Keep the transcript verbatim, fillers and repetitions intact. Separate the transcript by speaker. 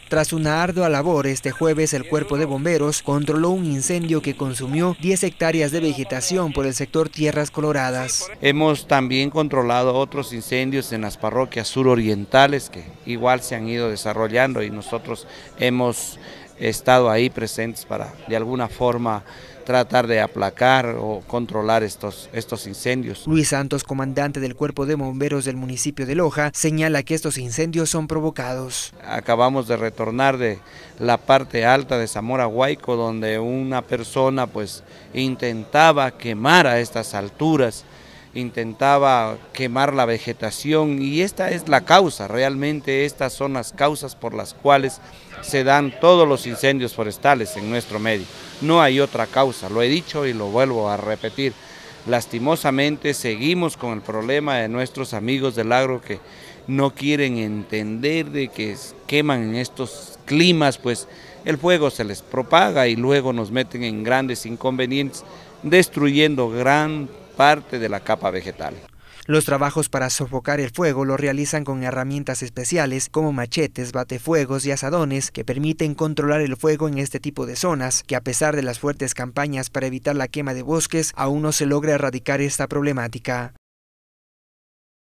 Speaker 1: Tras una ardua labor, este jueves el Cuerpo de Bomberos controló un incendio que consumió diez hectáreas de vegetación por el sector Tierras Coloradas.
Speaker 2: Hemos también controlado otros incendios en las parroquias surorientales que igual se han ido desarrollando y nosotros hemos estado ahí presentes para de alguna forma tratar de aplacar o controlar estos, estos incendios.
Speaker 1: Luis Santos, comandante del Cuerpo de Bomberos del municipio de Loja, señala que estos incendios son provocados.
Speaker 2: Acabamos de retornar de la parte alta de Zamora Huayco, donde una persona pues intentaba quemar a estas alturas, intentaba quemar la vegetación y esta es la causa, realmente estas son las causas por las cuales se dan todos los incendios forestales en nuestro medio. No hay otra causa, lo he dicho y lo vuelvo a repetir. Lastimosamente seguimos con el problema de nuestros amigos del agro que no quieren entender de que queman en estos climas, pues el fuego se les propaga y luego nos meten en grandes inconvenientes, destruyendo gran parte de la capa vegetal.
Speaker 1: Los trabajos para sofocar el fuego lo realizan con herramientas especiales como machetes, batefuegos y azadones que permiten controlar el fuego en este tipo de zonas, que a pesar de las fuertes campañas para evitar la quema de bosques, aún no se logra erradicar esta problemática.